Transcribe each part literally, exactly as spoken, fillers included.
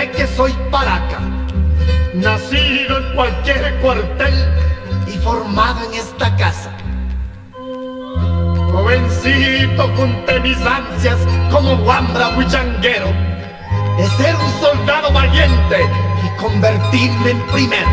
sé que soy Paraca, nacido en cualquier cuartel y formado en esta casa. Jovencito junté mis ansias como guambra bullanguero de ser un soldado valiente y convertirme en primero.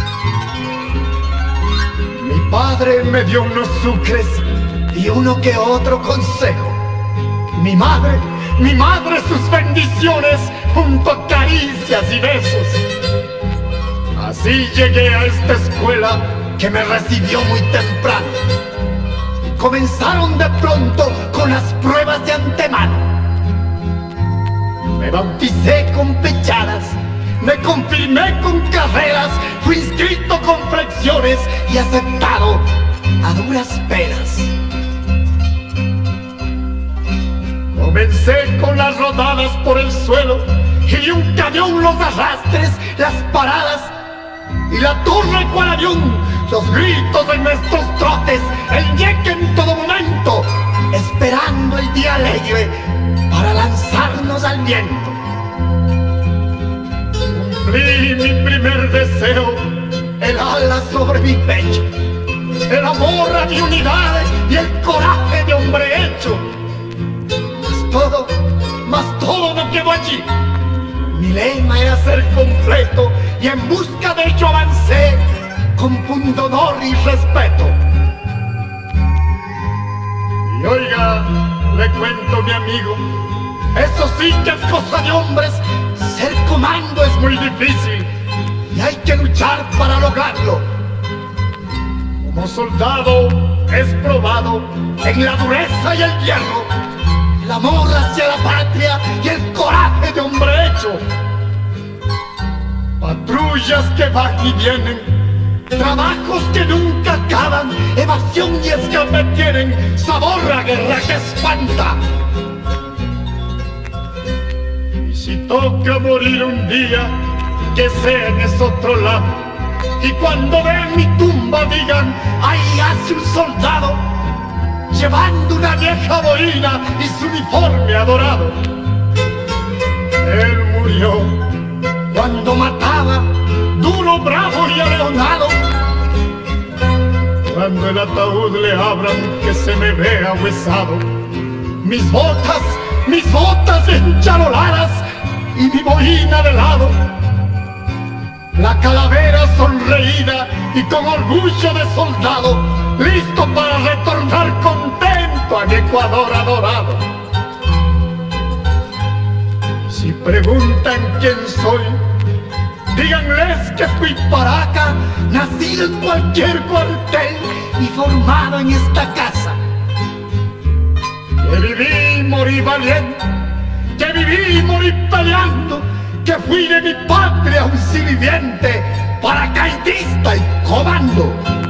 Mi padre me dio unos sucres y uno que otro consejo. Mi madre, mi madre sus bendiciones junto a caricias y besos. Así llegué a esta escuela que me recibió muy temprano. Comenzaron de pronto con las pruebas de antemano. Me bauticé con pechadas, me confirmé con carreras, fui inscrito con flexiones y aceptado a duras penas. Comencé con las rodadas por el suelo y de un camión los arrastres, las paradas y la torre cual avión, los gritos de nuestros trotes, el yeque en todo momento, esperando el día alegre para lanzarnos al viento. Cumplí mi primer deseo, el ala sobre mi pecho, el amor a mi unidad y el coraje de hombre hecho. Mas todo, mas todo no quedó allí. Mi lema era ser completo y en busca de ello avancé con punto honor y respeto. Y oiga, le cuento mi amigo, eso sí que es cosa de hombres, ser comando es muy difícil y hay que luchar para lograrlo. Como soldado es probado en la dureza y el hierro, el amor hacia la patria y el coraje de hombre hecho. Patrullas que van y vienen, trabajos que nunca acaban, evasión y escape tienen, sabor a guerra que espanta. Y si toca morir un día, que sea en ese otro lado, y cuando vean mi tumba digan, ahí hace un soldado, llevando una vieja boina y su uniforme adorado. Él murió cuando mataba, duro, bravo y aleonado. Cuando el ataúd le abran, que se me vea huesado. Mis botas, mis botas encharoladas y mi boina de lado. La calavera sonreída y con orgullo de soldado, listo para retornar contento a mi Ecuador adorado. Si preguntan quién soy, díganles que fui Paraca, nacido en cualquier cuartel y formado en esta casa. Que viví y morí valiente, que viví y morí peleando, que fui de mi patria un sirviente, paracaidista y comando.